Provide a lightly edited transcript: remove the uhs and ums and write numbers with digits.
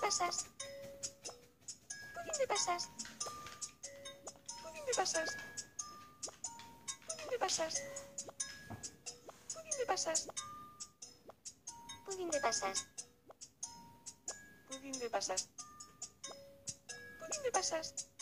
pasas? ¿Por dónde pasas? ¿Por dónde pasas? ¿Por dónde pasas? ¿Por dónde pasas? ¿Por dónde pasas? ¿Por dónde pasas? ¿Por dónde pasas?